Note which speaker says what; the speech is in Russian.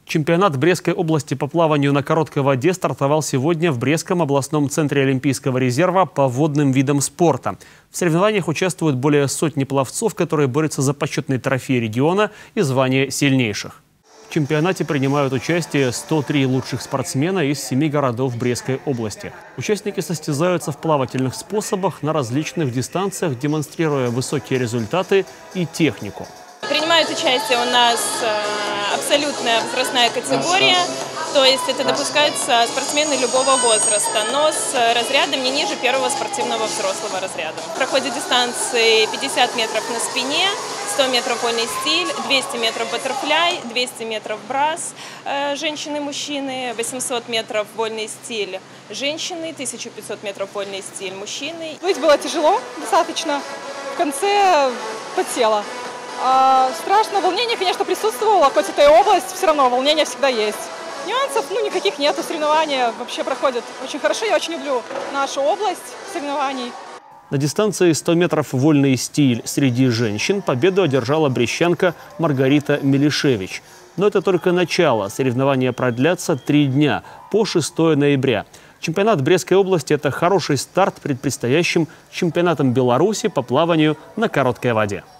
Speaker 1: Чемпионат Брестской области по плаванию на короткой воде стартовал сегодня в Брестском областном центре Олимпийского резерва по водным видам спорта. В соревнованиях участвуют более сотни пловцов, которые борются за почетный трофей региона и звание сильнейших. В чемпионате принимают участие 103 лучших спортсмена из 7 городов Брестской области. Участники состязаются в плавательных способах на различных дистанциях, демонстрируя высокие результаты и технику.
Speaker 2: Принимают участие у нас абсолютная возрастная категория, то есть это допускаются спортсмены любого возраста, но с разрядом не ниже первого спортивного взрослого разряда. Проходят дистанции 50 метров на спине, 100 метров вольный стиль, 200 метров баттерфляй, 200 метров брас, женщины и мужчины, 800 метров вольный стиль, женщины, 1500 метров вольный стиль, мужчины.
Speaker 3: Плыть было тяжело достаточно, в конце подсела. Страшно, волнение, конечно, присутствовало, хоть это и область, все равно волнение всегда есть. Нюансов, никаких нету, соревнования вообще проходят очень хорошо, я очень люблю нашу область соревнований.
Speaker 1: На дистанции 100 метров вольный стиль среди женщин победу одержала брестчанка Маргарита Мелишевич. Но это только начало, соревнования продлятся 3 дня, по 6 ноября. Чемпионат Брестской области – это хороший старт перед предстоящим чемпионатом Беларуси по плаванию на короткой воде.